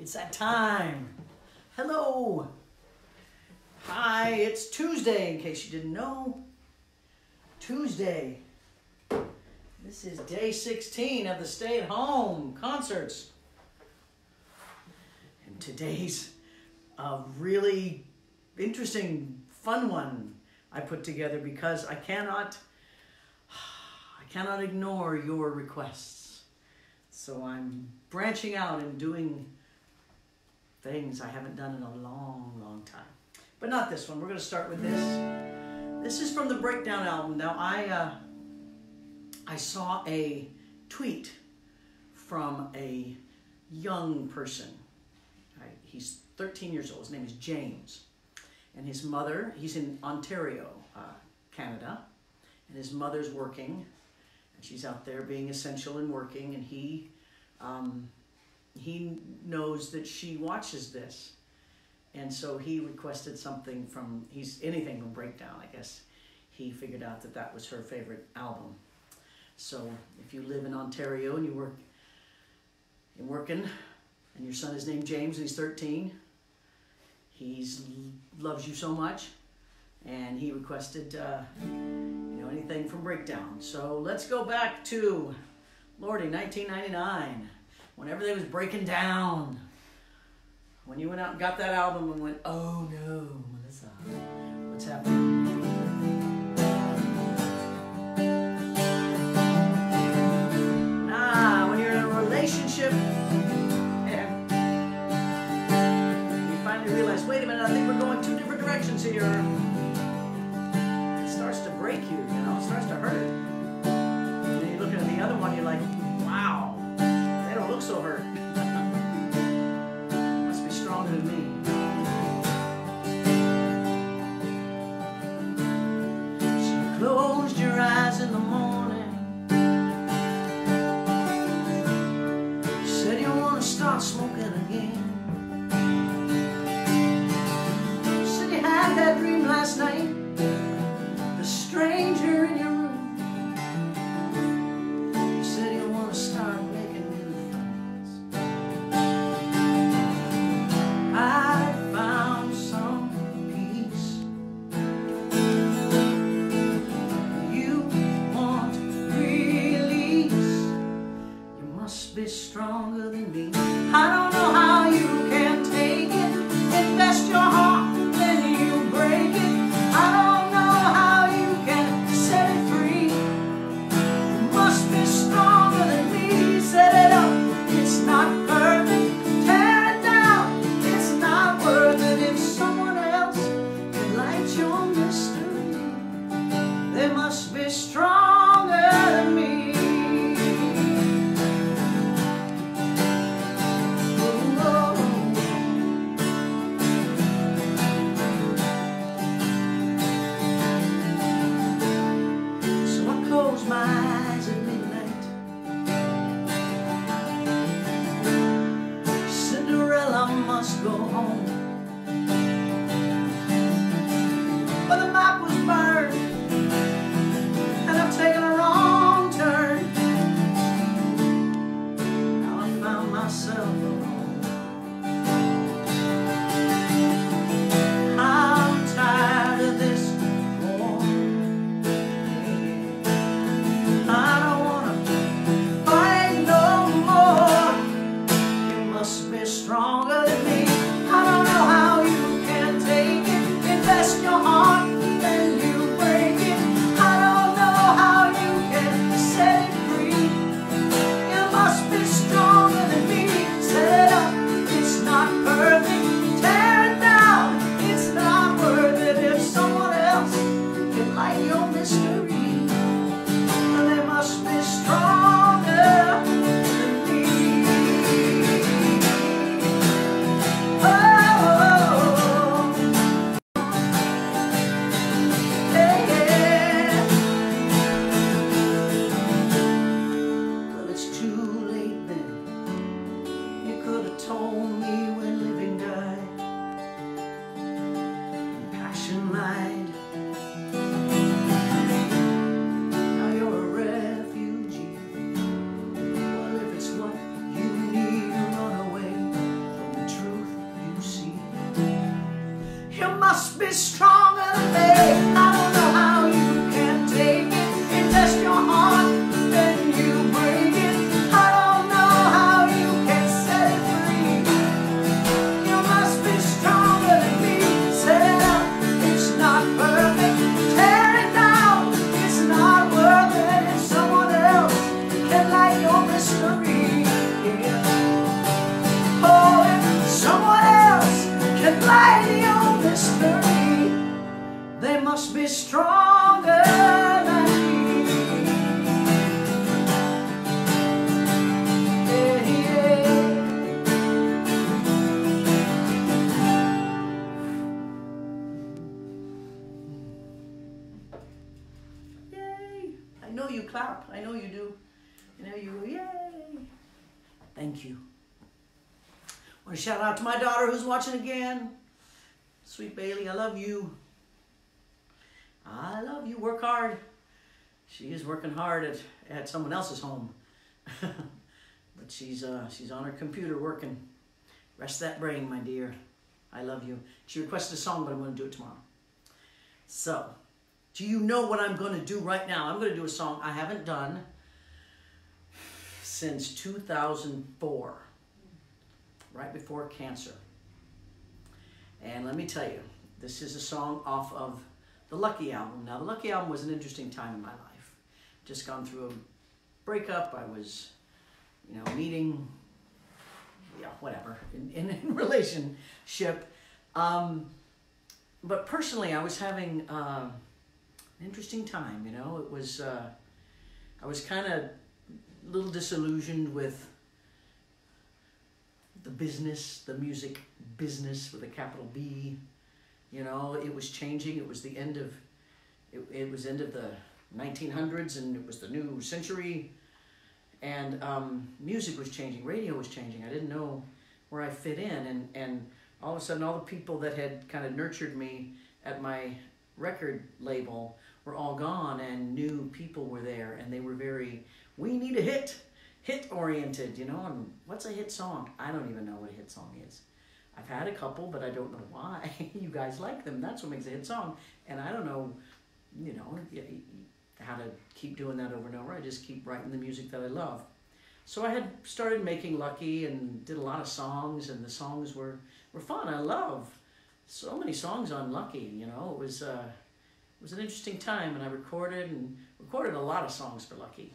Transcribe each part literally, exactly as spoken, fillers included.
It's that time. Hello. Hi, it's Tuesday, in case you didn't know. Tuesday. This is day sixteen of the stay-at-home concerts. And today's a really interesting, fun one I put together because I cannot, I cannot ignore your requests. So I'm branching out and doing things I haven't done in a long, long time. But not this one. We're going to start with this. This is from the Breakdown album. Now, I uh, I saw a tweet from a young person. Right? He's thirteen years old. His name is James. And his mother, he's in Ontario, uh, Canada. And his mother's working. And she's out there being essential and working. And he... Um, he knows that she watches this, and so he requested something from, he's anything from Breakdown, I guess. He figured out that that was her favorite album. So if you live in Ontario and you work, you're working, and your son is named James and he's thirteen, he's loves you so much, and he requested uh, you know, anything from Breakdown. So let's go back to, Lordy, nineteen ninety-nine. When everything was breaking down. When you went out and got that album and went, oh no, Melissa, what's happening? Ah, when you're in a relationship, yeah, you finally realize, wait a minute, I think we're going two different directions here. It starts to break you, you know, it starts to hurt. And then you're looking at the other one, you're like, wow. They don't look so hurt. Must be stronger than me. So you closed your eyes in the morning. You said you want to start smoking again. You said you had that dream last night. The stranger in your room. You said you want to start stronger than me. I don't know how you can take it, invest your heart, then you break it. I don't know how you can set it free. You must be stronger than me. Set it up, it's not perfect. Tear it down, it's not worth it. If someone else can light your mystery, they must be stronger than me. Go home, but the map was burned and I've taken a wrong turn. Now I found myself alone. I'm tired of this war. I don't wanna fight no more. You must be stronger than me. I don't know how you can take it, invest your heart, then you break it. I don't know how you can set it free. You must be stronger than me. Set it up, it's not perfect. Tear it down, it's not worth it. If someone else can light your mystery, they must be stronger than me. Oh, must be stronger than me. I don't know how you can take it. You test your heart, then you break it. I don't know how you can set it free. You must be stronger than me. Set it up, it's not perfect. Tear it down, it's not worth it. If someone else can light your mystery, yeah. Oh, if someone else can light your mystery, they must be stronger than me. Yeah, yeah. Yay! I know you clap. I know you do. I know you. Yay! Thank you. I want to shout out to my daughter who's watching again. Sweet Bailey, I love you. I love you. Work hard. She is working hard at, at someone else's home. But she's uh, she's on her computer working. Rest that brain, my dear. I love you. She requested a song, but I'm going to do it tomorrow. So, do you know what I'm going to do right now? I'm going to do a song I haven't done since two thousand four. Right before cancer. And let me tell you, this is a song off of the Lucky album. Now, the Lucky album was an interesting time in my life. Just gone through a breakup. I was, you know, meeting, yeah, whatever, in, in, in relationship. Um, but personally, I was having uh, an interesting time, you know. It was, uh, I was kind of a little disillusioned with the business, the music business with a capital B. You know, it was changing. It was the end of, it, it was end of the nineteen hundreds, and it was the new century. And um, music was changing. Radio was changing. I didn't know where I fit in. And, and all of a sudden, all the people that had kind of nurtured me at my record label were all gone, and new people were there. And they were very, we need a hit. Hit-oriented, you know, and what's a hit song? I don't even know what a hit song is. I've had a couple, but I don't know why. You guys like them. That's what makes a hit song. And I don't know, you know, how to keep doing that over and over. I just keep writing the music that I love. So I had started making Lucky and did a lot of songs, and the songs were, were fun. I love so many songs on Lucky, you know. It was, uh, it was an interesting time, and I recorded and recorded a lot of songs for Lucky.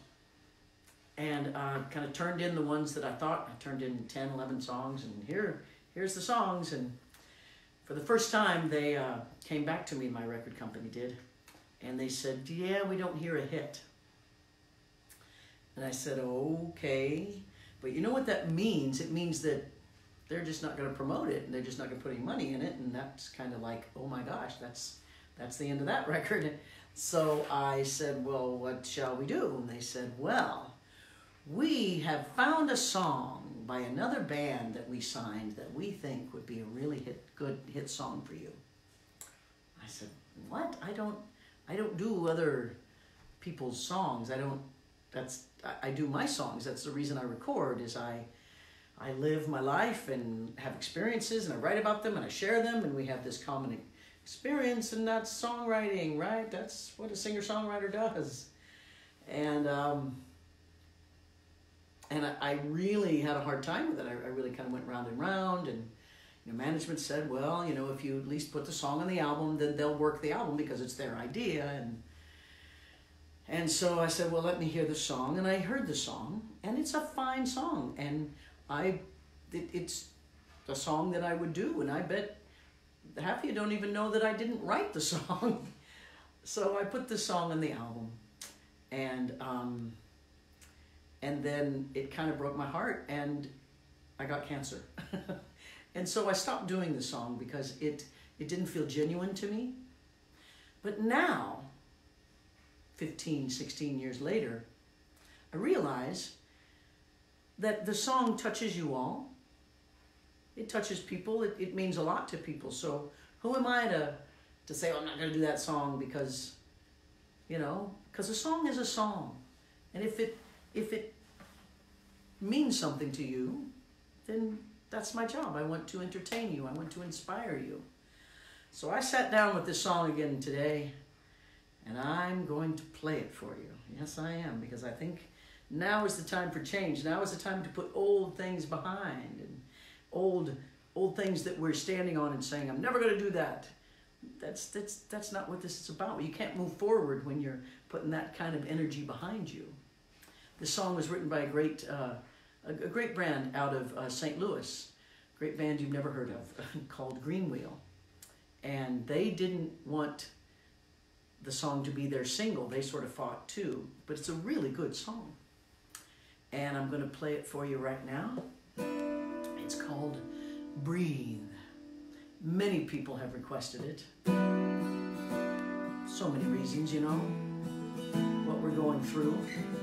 And uh, kind of turned in the ones that I thought. I turned in ten, eleven songs, and here, here's the songs. And for the first time, they uh, came back to me, my record company did, and they said, yeah, we don't hear a hit. And I said, okay. But you know what that means? It means that they're just not going to promote it, and they're just not going to put any money in it, and that's kind of like, oh my gosh, that's, that's the end of that record. So I said, well, what shall we do? And they said, well, we have found a song by another band that we signed that we think would be a really hit, good hit song for you. I said, what? I don't, I don't do other people's songs. I don't, that's, I, I do my songs. That's the reason I record, is I, I live my life and have experiences, and I write about them and I share them, and we have this common experience, and that's songwriting, right? That's what a singer-songwriter does. And, um, And I, I really had a hard time with it. I, I really kind of went round and round, and you know, management said, well, you know, if you at least put the song on the album, then they'll work the album because it's their idea. And and so I said, well, let me hear the song. And I heard the song, and it's a fine song. And I, it, it's a song that I would do, and I bet half of you don't even know that I didn't write the song. So I put the song on the album, and um, and then it kind of broke my heart, and I got cancer. And so I stopped doing the song because it, it didn't feel genuine to me. But now, fifteen, sixteen years later, I realize that the song touches you all. It touches people. It, it means a lot to people. So who am I to, to say, oh, I'm not going to do that song because, you know, because a song is a song. And if it, if it means something to you, then that's my job. I want to entertain you. I want to inspire you. So I sat down with this song again today, and I'm going to play it for you. Yes, I am, because I think now is the time for change. Now is the time to put old things behind, and old old things that we're standing on and saying, I'm never going to do that. That's, that's, that's not what this is about. You can't move forward when you're putting that kind of energy behind you. This song was written by a great, uh, a, a great brand out of uh, Saint Louis, great band you've never heard of, called Green Wheel. And they didn't want the song to be their single. They sort of fought too, but it's a really good song. And I'm going to play it for you right now. It's called Breathe. Many people have requested it. So many reasons, you know, what we're going through.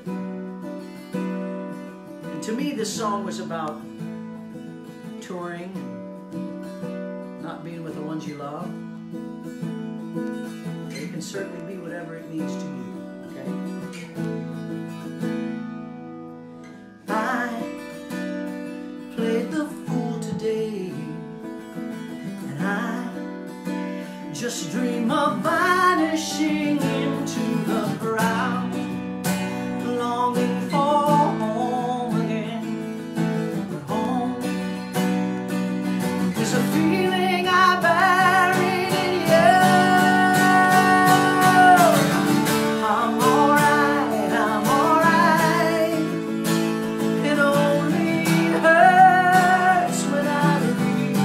And to me, this song was about touring, not being with the ones you love. It can certainly be whatever it means to you, okay? I played the fool today, and I just dream of vanishing into the crowd, longing for home again. But home is a feeling I buried in you. I'm alright, I'm alright. It only hurts when I breathe.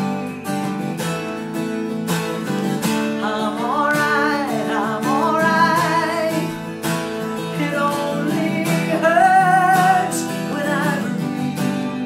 I'm alright, I'm alright. It only hurts when I breathe.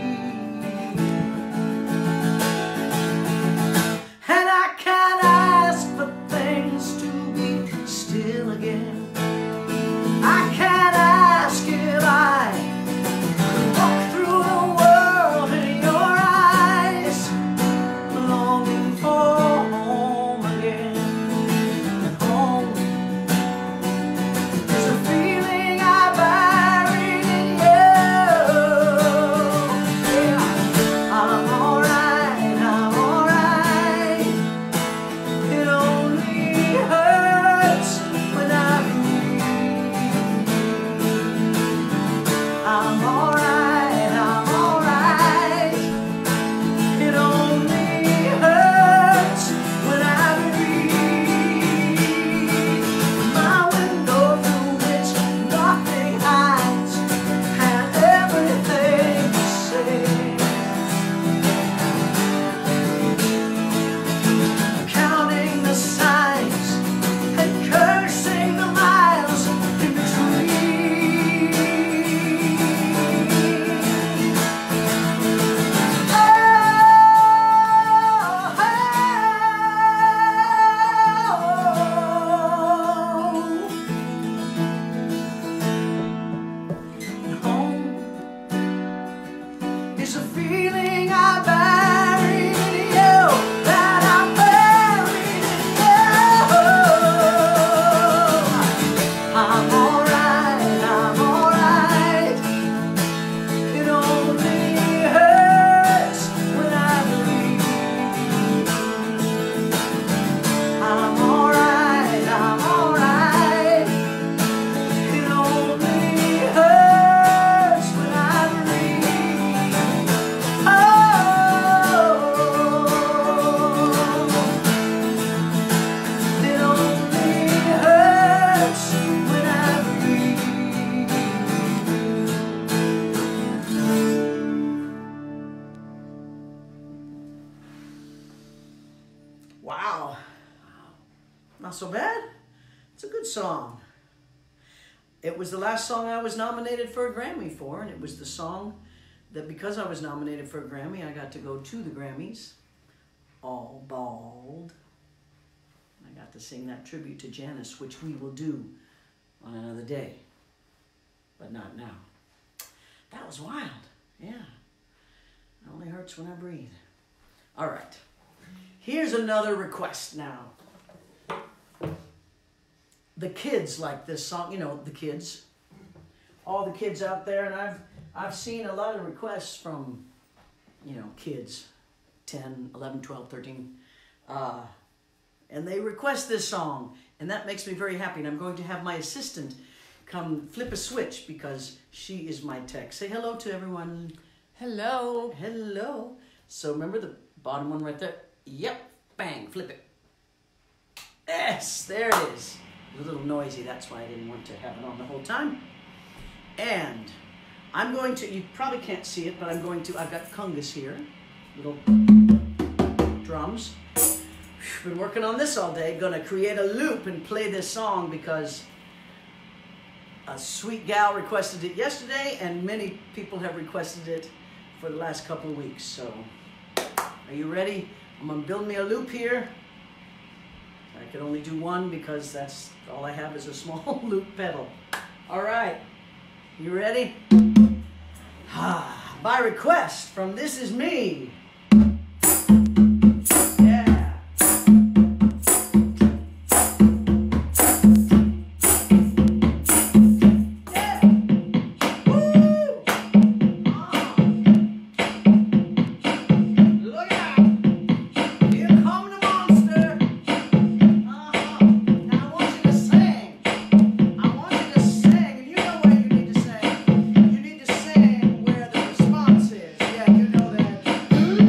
And I can't ask for things to be still again. I can't ask if I could walk through the world in your eyes, longing for home again. And home is a feeling I buried in you. Yeah, I'm alright, I'm alright. It only hurts when I breathe. I'm alright, I'm alright. It only hurts when I breathe. My window through which nothing hides, and everything to say. Counting the signs and cursing the miles in between. Oh, home is a feeling I buried in you, that I buried in you. I'm alright, I'm alright. It only hurts when I breathe. I'm alright, I'm alright. It only hurts when I breathe. Oh, it only hurts when I breathe. Wow. Not so bad. It's a good song. It was the last song I was nominated for a Grammy for, and it was the song that, because I was nominated for a Grammy, I got to go to the Grammys, all bald. I got to sing that tribute to Janis, which we will do on another day, but not now. That was wild, yeah. It only hurts when I breathe. All right, here's another request now. The kids like this song, you know, the kids, all the kids out there, and I've I've seen a lot of requests from, you know, kids, ten, eleven, twelve, thirteen. Uh, and they request this song, and that makes me very happy. And I'm going to have my assistant come flip a switch because she is my tech. Say hello to everyone. Hello. Hello. So remember the bottom one right there? Yep. Bang. Flip it. Yes, there it is. It was a little noisy. That's why I didn't want to have it on the whole time. And I'm going to, you probably can't see it, but I'm going to, I've got congas here. Little drums. Been working on this all day. Gonna create a loop and play this song because a sweet gal requested it yesterday and many people have requested it for the last couple of weeks. So, are you ready? I'm gonna build me a loop here. I can only do one because that's all I have is a small loop pedal. All right, you ready? Ah, by request from This Is Me. You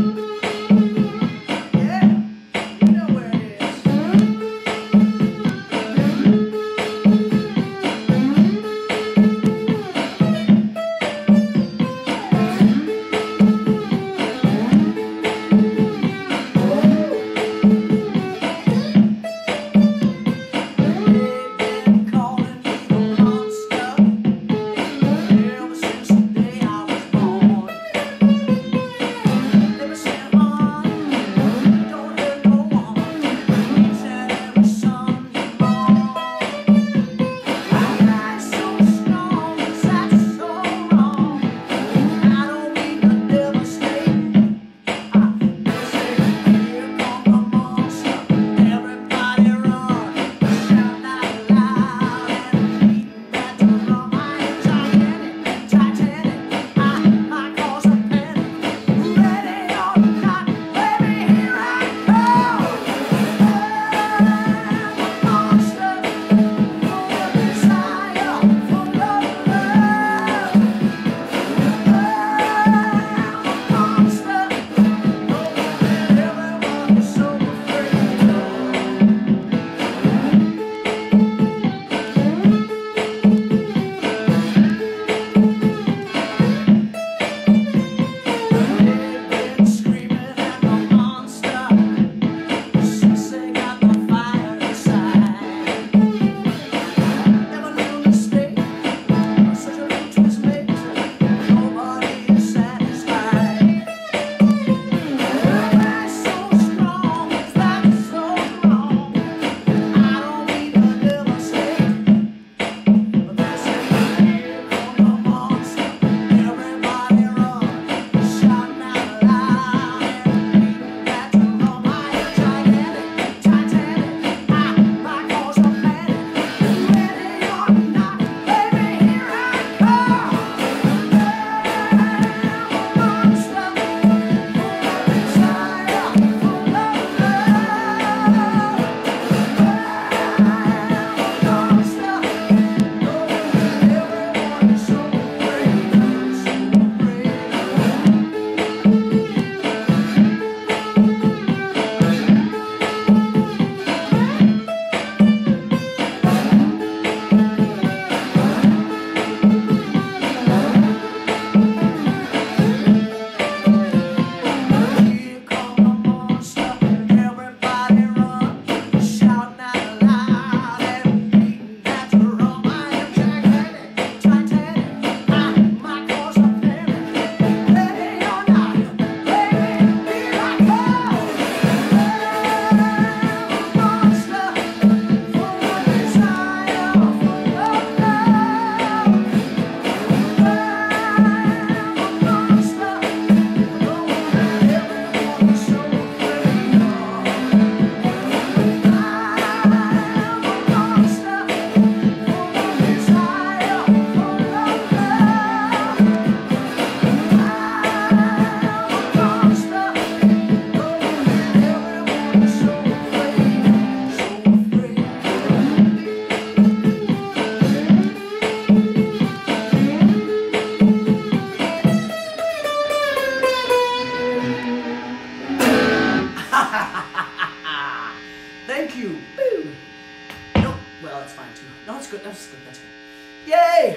Thank you. Woo. Nope. Well, that's fine too. No, it's good. That's good. That's good. Yay!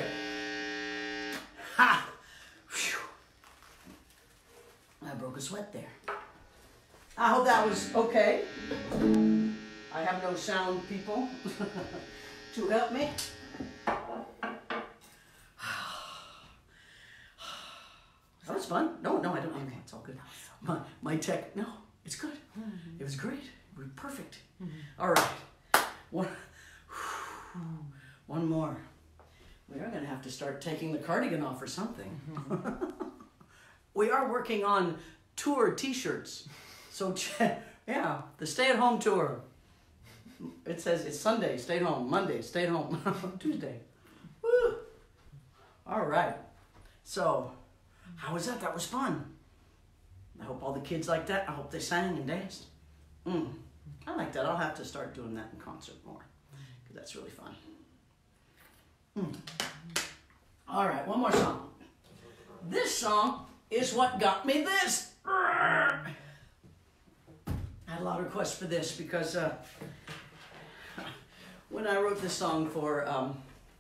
Ha! Whew. I broke a sweat there. I hope that was okay. I have no sound people to help me. That was fun. No, no, I don't. Okay, it's all good. My, my tech, no, it's good. It was great. It was perfect. All right. One, one more. We are going to have to start taking the cardigan off or something. We are working on tour t-shirts. So, yeah, the stay-at-home tour. It says it's Sunday, stay home. Monday, stay home. Tuesday. Woo. All right. So, how was that? That was fun. I hope all the kids liked that. I hope they sang and danced. Mm. I like that. I'll have to start doing that in concert more, because that's really fun. Mm. All right, one more song. This song is what got me this. I had a lot of requests for this because uh, when I wrote this song for um,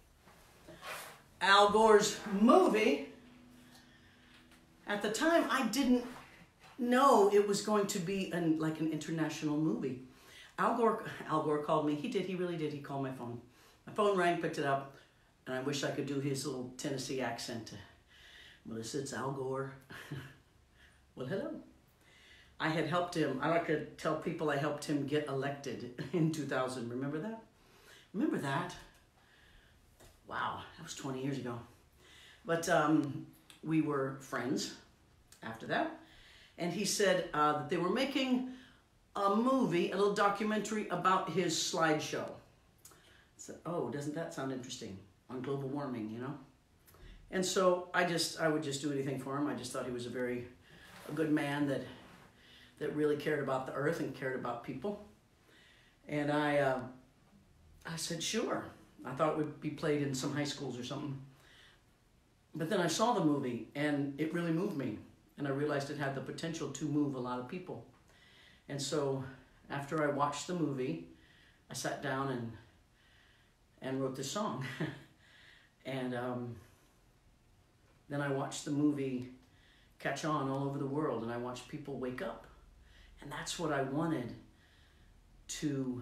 Al Gore's movie, at the time I didn't know it was going to be an, like an international movie. Al Gore, Al Gore called me. He did, he really did. He called my phone. My phone rang, picked it up, and I wish I could do his little Tennessee accent. Melissa, it's Al Gore. Well, hello. I had helped him. I like to tell people I helped him get elected in two thousand. Remember that? Remember that? Wow, that was twenty years ago. But um, we were friends after that. And he said uh, that they were making a movie, a little documentary about his slideshow. I said, oh, doesn't that sound interesting? On global warming, you know? And so I just, I would just do anything for him. I just thought he was a very, a good man that, that really cared about the earth and cared about people. And I, uh, I said, sure. I thought it would be played in some high schools or something. But then I saw the movie and it really moved me. And I realized it had the potential to move a lot of people. And so after I watched the movie, I sat down and and wrote this song. And um, then I watched the movie catch on all over the world, and I watched people wake up. And that's what I wanted to,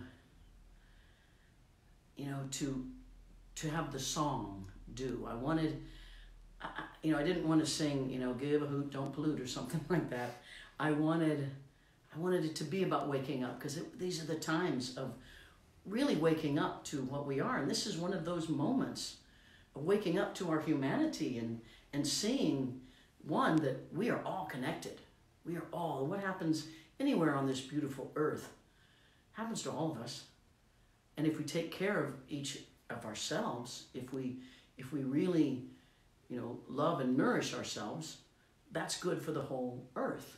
you know, to to have the song do. I wanted, I, you know, I didn't want to sing, you know, give a hoot, don't pollute or something like that. I wanted, I wanted it to be about waking up, because these are the times of really waking up to what we are. And this is one of those moments of waking up to our humanity and, and seeing, one, that we are all connected. We are all, what happens anywhere on this beautiful earth happens to all of us. And if we take care of each of ourselves, if we, if we really, you know, love and nourish ourselves, that's good for the whole earth.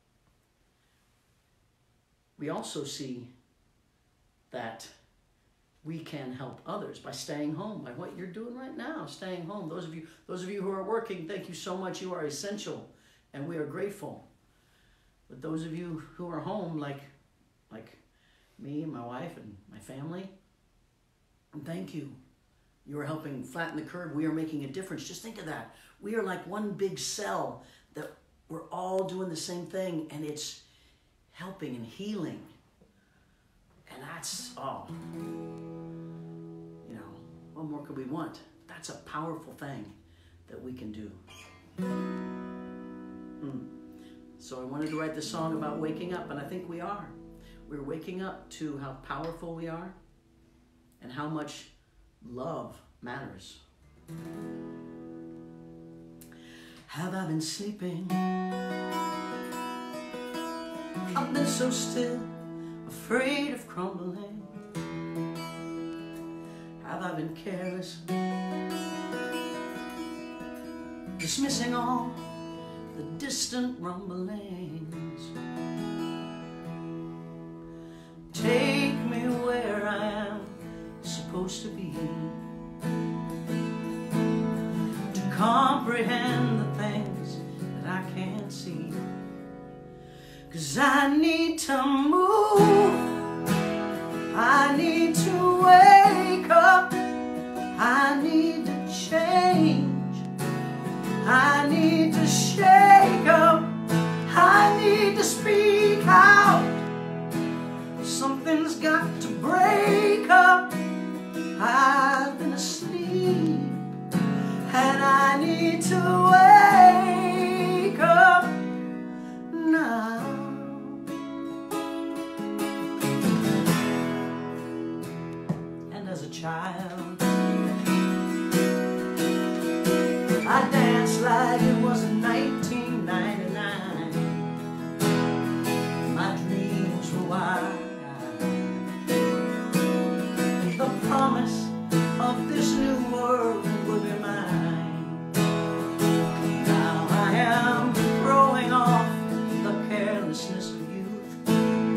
We also see that we can help others by staying home, by what you're doing right now, staying home. Those of you, those of you who are working, thank you so much. You are essential, and we are grateful. But those of you who are home, like, like me and my wife and my family, thank you. You are helping flatten the curve. We are making a difference. Just think of that. We are like one big cell that we're all doing the same thing, and it's helping and healing. And that's, oh, you know, what more could we want? That's a powerful thing that we can do. Mm. So I wanted to write this song about waking up, and I think we are. We're waking up to how powerful we are and how much love matters. Have I been sleeping? I've been so still, afraid of crumbling. Have I been careless, dismissing all the distant rumblings? Take me where I am supposed to be, to comprehend the things that I can't see. 'cause I need to move, I need to wake up, I need to change, I need to shake up, I need to speak out. Something's got to break up. I've been asleep and I need to wake up now. And as a child, I danced like it was nineteen ninety-nine. My dreams were wild. The promise of this new world will be mine. Now I am throwing off the carelessness of youth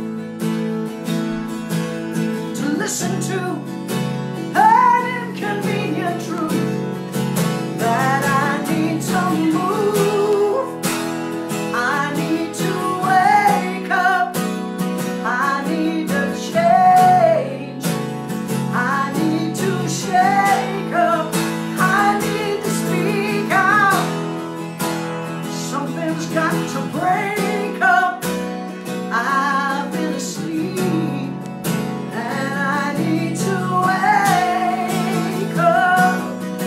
to listen to an inconvenient truth that I need to move, I need to wake up, I need to change, I need to shake up, I need to speak out. Something's got to break up. I've been asleep and I need to wake up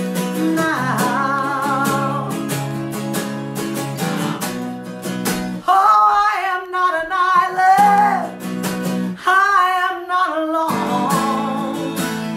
now. Oh, I am not an island, I am not alone.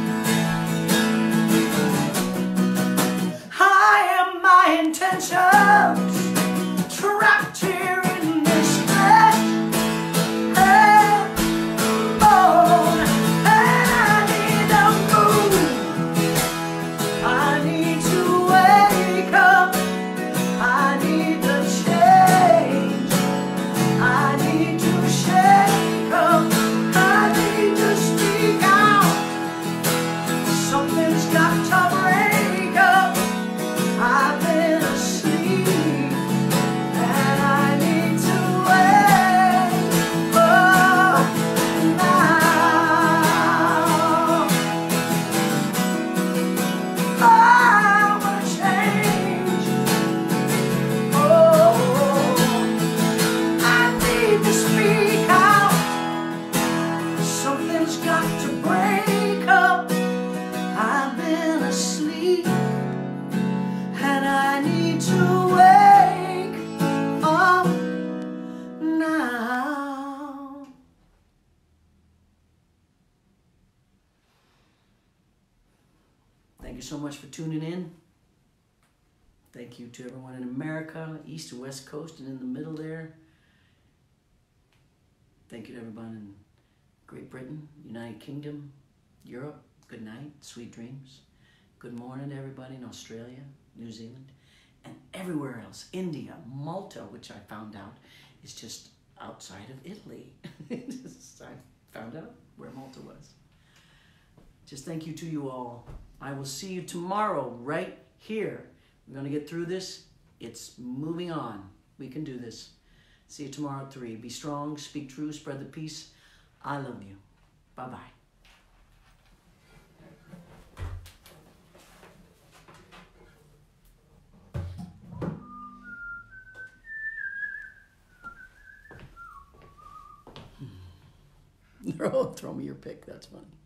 I am my intentions trapped here in this flesh and bone, and I need to move, I need to wake up, I need to change, I need to shake up, I need to speak out. Something's got to break up. I've been asleep and I need to wake up now. I wanna change. Oh, I need to speak out. Something's got to break up. I've been asleep and I need to wake up now. Thank you so much for tuning in. Thank you to everyone in America, East and West Coast, and in the middle there. Thank you to everyone in Great Britain, United Kingdom, Europe. Good night, sweet dreams. Good morning to everybody in Australia, New Zealand, and everywhere else. India, Malta, which I found out is just outside of Italy. I found out where Malta was. Just thank you to you all. I will see you tomorrow right here. We're going to get through this. It's moving on. We can do this. See you tomorrow at three. Be strong, speak true, spread the peace. I love you. Bye-bye. Oh, throw me your pick. That's funny.